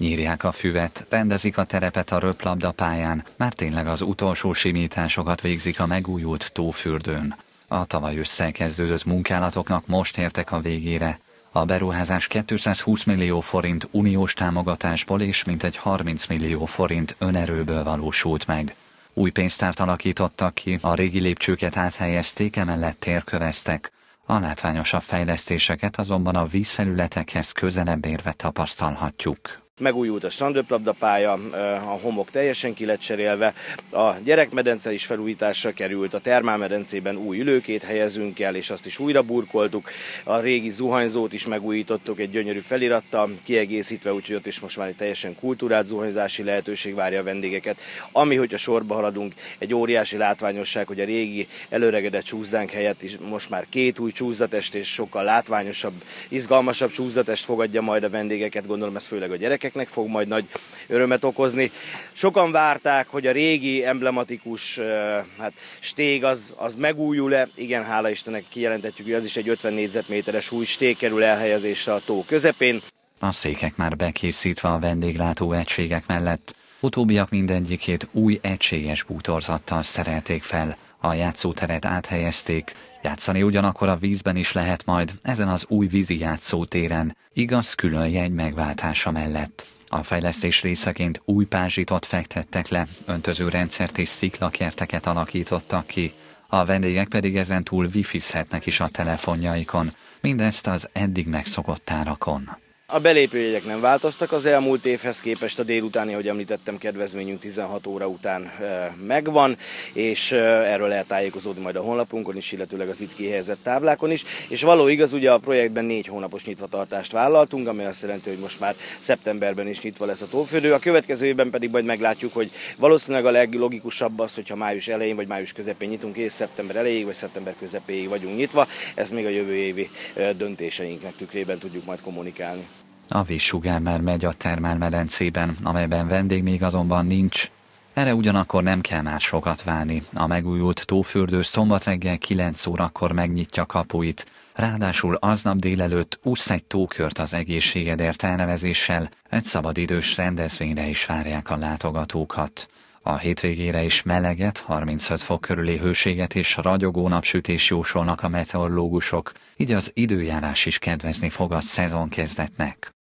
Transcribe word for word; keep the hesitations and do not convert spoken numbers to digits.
Nyírják a füvet, rendezik a terepet a röplabdapályán, már tényleg az utolsó simításokat végzik a megújult tófürdőn. A tavaly ősszel kezdődött munkálatoknak most értek a végére. A beruházás kétszázhúsz millió forint uniós támogatásból és mintegy harminc millió forint önerőből valósult meg. Új pénztárt alakítottak ki, a régi lépcsőket áthelyezték, emellett térköveztek. A látványosabb fejlesztéseket azonban a vízfelületekhez közelebb érve tapasztalhatjuk. Megújult a strandröplabdapálya, a homok teljesen ki lett cserélve, a gyerekmedence is felújításra került, a termálmedencében új ülőkét helyezünk el, és azt is újra burkoltuk. A régi zuhanyzót is megújítottuk egy gyönyörű felirattal, kiegészítve, úgyhogy ott is most már egy teljesen kultúrált zuhanyzási lehetőség várja a vendégeket. Ami, hogyha sorba haladunk, egy óriási látványosság, hogy a régi előregedett csúszdánk helyett is most már két új csúszdatest és sokkal látványosabb, izgalmasabb csúszdatest fogadja majd a vendégeket, gondolom ez főleg a gyerekek fog majd nagy örömet okozni. Sokan várták, hogy a régi emblematikus hát, stég az, az megújul-e. Igen, hála Istennek kijelenthetjük, hogy az is egy ötven négyzetméteres új stég kerül elhelyezésre a tó közepén. A székek már bekészítve a vendéglátó egységek mellett. Utóbbiak mindegyikét új egységes bútorzattal szerelték fel. A játszóteret áthelyezték, játszani ugyanakkor a vízben is lehet majd ezen az új vízi játszótéren, igaz külön jegy megváltása mellett. A fejlesztés részeként új pázsitot fektettek le, öntözőrendszert és sziklakerteket alakítottak ki. A vendégek pedig ezentúl wifizhetnek is a telefonjaikon, mindezt az eddig megszokott árakon. A belépőjegyek nem változtak az elmúlt évhez képest, a délutáni, ahogy említettem, kedvezményünk tizenhat óra után megvan, és erről lehet tájékozódni majd a honlapunkon is, illetőleg az itt kihelyezett táblákon is. És való igaz, ugye a projektben négy hónapos nyitvatartást vállaltunk, ami azt jelenti, hogy most már szeptemberben is nyitva lesz a tófürdő. A következő évben pedig majd meglátjuk, hogy valószínűleg a leglogikusabb az, hogyha május elején vagy május közepén nyitunk, és szeptember elejéig vagy szeptember közepéig vagyunk nyitva. Ezt még a jövő évi döntéseinknek tükrében tudjuk majd kommunikálni. A vízsugár már megy a termálmedencében, amelyben vendég még azonban nincs. Erre ugyanakkor nem kell már sokat várni. A megújult tófürdő szombat reggel kilenc órakor megnyitja kapuit. Ráadásul aznap délelőtt ússz egy tókört az egészségedért elnevezéssel, egy szabadidős rendezvényre is várják a látogatókat. A hétvégére is meleget, harmincöt fok körüli hőséget és ragyogó napsütés jósolnak a meteorológusok, így az időjárás is kedvezni fog a szezonkezdetnek.